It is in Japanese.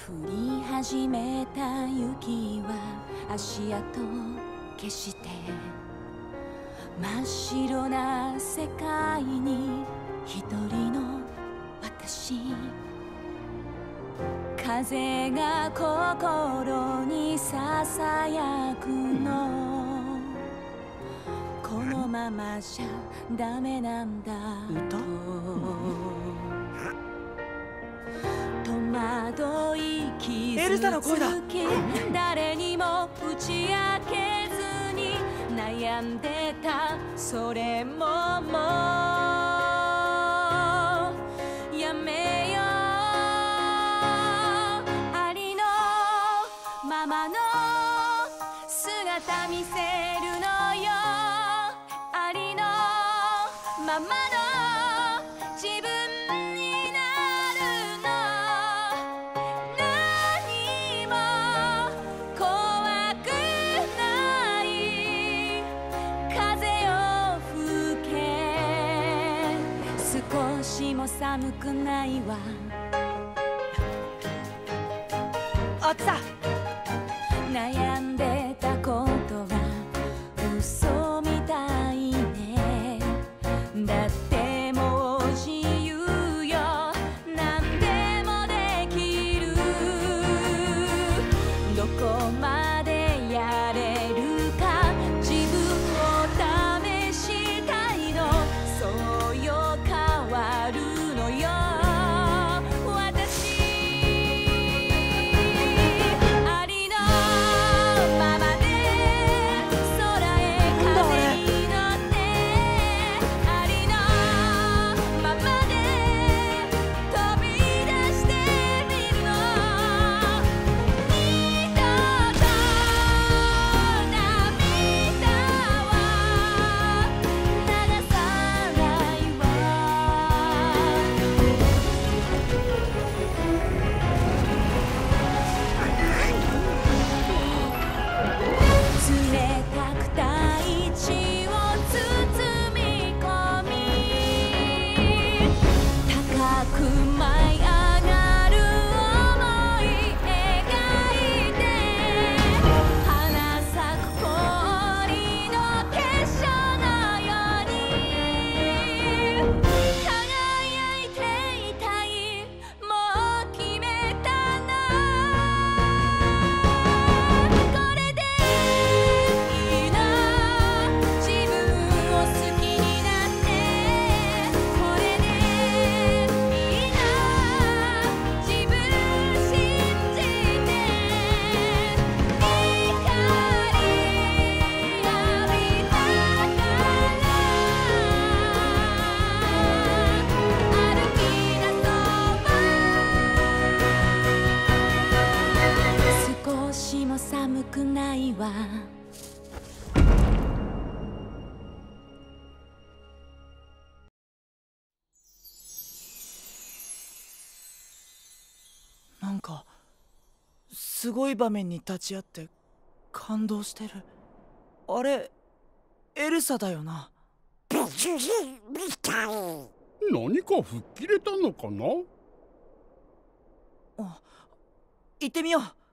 降り始めた雪は足跡消して真っ白な世界に一人の私。風が心にささやくの、このままじゃダメなんだと戸惑い傷つき、誰にも打ち明けずに悩んでたそれももうやめよう。ありのままの姿見せるのよ。ありのままの自分になるの。何も怖くない。風を吹け。少しも寒くないわ。 奥さん、 悩んでたことが嘘みたいね。だってもう自由よ。何でもできる。どこまでやれるか自分を試したいの。そうよ変わるのよ。寒くないわ。 なんかすごい場面に立ち会って感動してる。あれエルサだよな。 何か吹っ切れたのかな。 行ってみよう。